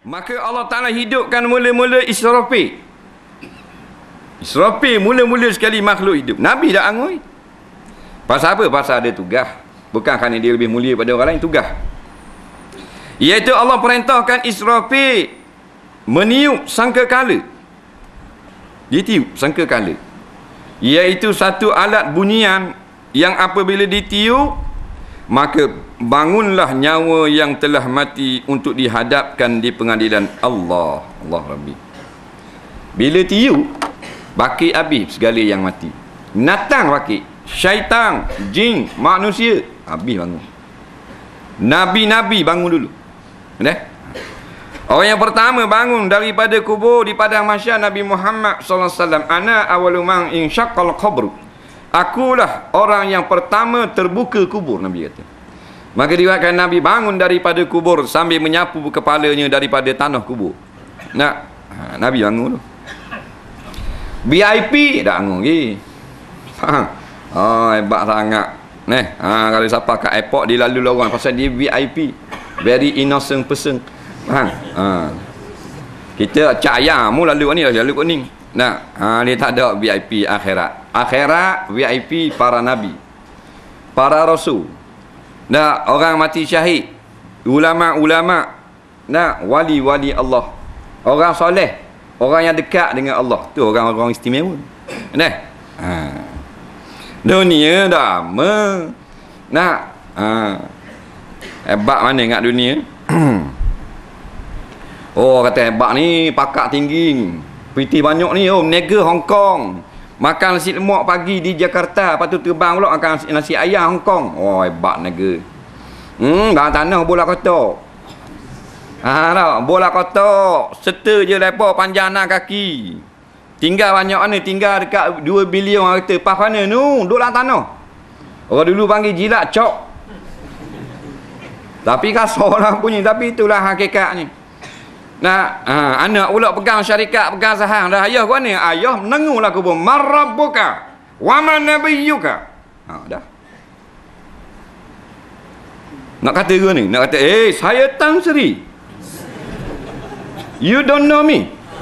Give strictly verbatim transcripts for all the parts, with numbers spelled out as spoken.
Maka Allah Ta'ala hidupkan mula-mula Israfil. Israfil mula-mula sekali makhluk hidup. Nabi dah angoi. Pasal apa? Pasal ada tugas. Bukan kerana dia lebih mulia pada orang lain, tugas. Iaitu Allah perintahkan Israfil meniup sangkakala. Dia tiup sangkakala. Iaitu satu alat bunyian yang apabila ditiup, maka bangunlah nyawa yang telah mati untuk dihadapkan di pengadilan Allah. Allah Rabbi. Bila tiup, baki habis segala yang mati. Natang baki, syaitan, jin, manusia, habis bangun. Nabi-nabi bangun dulu. Benar? Orang yang pertama bangun daripada kubur di padang mahsyar Nabi Muhammad sallallahu alaihi wasallam. Ana awwalu man insyaqqal qabr. Akulah orang yang pertama terbuka kubur, Nabi kata. Maka diriwayatkan Nabi bangun daripada kubur sambil menyapu kepalanya daripada tanah kubur. Nak, ha, Nabi bangun tu. V I P dah bangun lagi. Faham? Oh, hebat sangat. Neh, ha, kalau siapa kat airport dia lalu lorong pasal dia V I P. Very innocent person. Faham? Ha. Kita cak ayam mu lalu ni lalu kuning. Nah, ha, dia tak ada V I P akhirat. Akhirat V I P para nabi, para rasul. Nah, orang mati syahid, ulama-ulama, nah, wali-wali Allah, orang soleh, orang yang dekat dengan Allah, tu orang-orang istimewa. Nah, ha. Dunia dah me. Nah, ha. Hebat mana ingat dunia? Oh, kata hebat ni, pakak tinggi, piti banyak ni, oh, nega Hong Kong, makan nasi lemak pagi di Jakarta, lepas tu terbang pula makan nasi, nasi ayam Hong Kong. Oh, hebat nega. Hmm, dalam tanah bola kotak. Ha, tak, bola kotak, serta je lepas panjang anak kaki. Tinggal banyak mana? Tinggal dekat dua bilion orang kata, pas mana nu, duduk dalam tanah. Orang dulu panggil jilat cok. Tapi kasar orang punya, tapi itulah hakikatnya. Nah, ha, anak pula pegang syarikat, pegang sahang. Dah ayah kau ni, ayah menengulah kubur. Marabbuka wa man nabiyyuka. Ha, dah. Nak kata ke ni? Nak kata, eh, saya Tan Sri. You don't know me.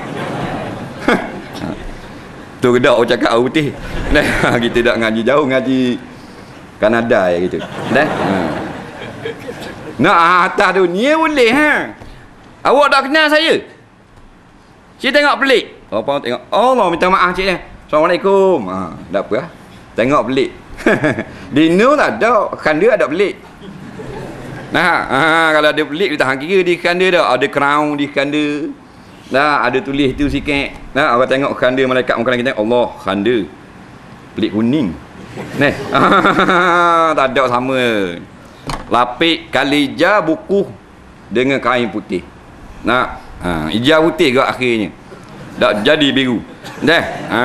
Tu kedak orang cakap orang putih. Dah, kita tak ngaji jauh, ngaji Kanada ya gitu. Dah. Ha. Nak atas dunia boleh ha. Awak tak kenal saya? Cik tengok pelik. Apa tengok? Allah minta maaf cik ni. Assalamualaikum. Ha, tak apa lah. Tengok pelik. Di nu tak ada, kanda ada pelik. Nah, ha, kalau ada pelik dia tahan kira di kanda dah. Ada crown di kanda. Nah, ada tulis tu sikit. Nah, orang tengok kanda malaikat muka kita, Allah, kanda. Pelik kuning. Nah, tak ada sama. Lapik kalija buku dengan kain putih. Nah, ha, hijau putih ke akhirnya. Tak jadi biru. Dah. Ha.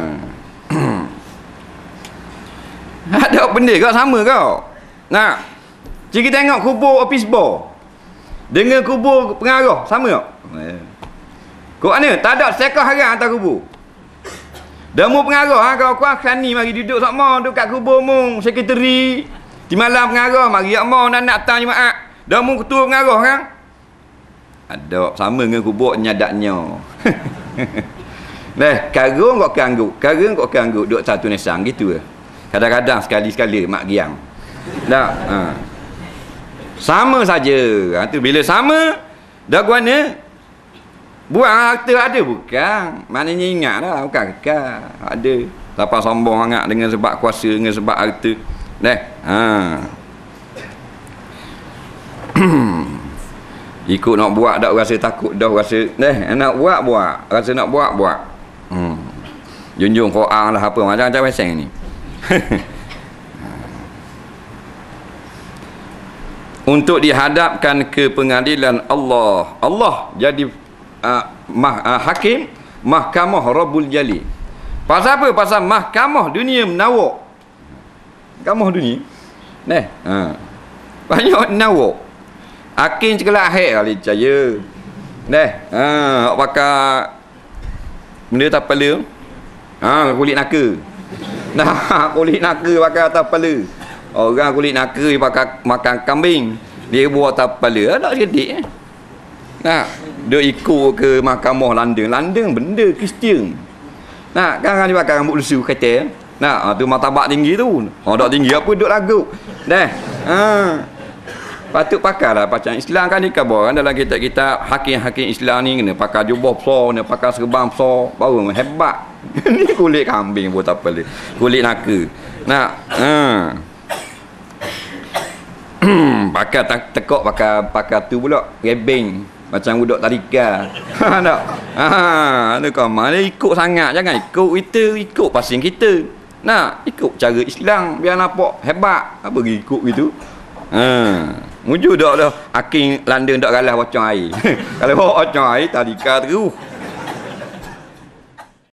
Ada benda ke sama kau? Nah. Jika kita tengok kubur office boy dengan kubur pengarah sama tak? Eh. Kau mana? Tak ada sekah haram atas kubur. Demo pengarah ha, kau kuat khani mari duduk sama duduk kat kubur mu, sekretari. Di malam pengarah mari yak mau nak nak tang jemaah. Demo ketua pengarah kan? Ada sama dengan kubur nyadaknya. Nah, karung kok kangguk, karung kok kangguk duduk satu nesang gitu ke. Kadang-kadang sekali-sekali mak giang. Dah, ha. Sama saja. Ha, tu bila sama dah guna buang harta ada bukan. Maknanya ingatlah bukan kekal. Ada. Lepas sombong sangat dengan sebab kuasa, dengan sebab harta. Dah. Ha. Ikut nak buat dak rasa takut dah rasa dah nak buat buat rasa nak buat buat hmm. Junjung Quran lah apa macam-macam pasang ni. Untuk dihadapkan ke pengadilan Allah. Allah jadi uh, mah, uh, hakim mahkamah Rabbul Jalil. Pasal apa? Pasal mahkamah dunia menawak. Mahkamah dunia nah ha. Banyak menawak. Hakim cekelak akhir kali percaya. Dah. Ha, awak pakai benda atas kepala. Ha, kulit naka. Nah, kulit naka pakai atas kepala. Orang kulit naka dia pakai makan kambing. Dia buat atas kepala. Tak sedek eh. Nah, dia ikut ke mahkamah London. London benda Kristian. Nah, kan dia pakai rambut lusuh kata. Nah, tu martabak tinggi tu. Ha dak tinggi apa duk lagu. Dah. Ha. Patut pakailah pacang Islam kan dikabar kan dalam kitab-kitab hakim-hakim Islam ni kena pakai jubah besar, kena pakai serban besar, baru hebat. Ni kulit kambing pun tak apa. Kulit naka. Nah, ha. pakai tekok pakai pakai tu pula rebeng macam budak tadika. Ha tak. Ha tu kau mana ikut sangat, jangan ikut kita, ikut pasing kita. Nah, ikut cara Islam biar nampak hebat. Apa pergi ikut gitu. Ha, wujud dak dah hakim London dak galah bocor air. Kalau bawa bocor air tadika terus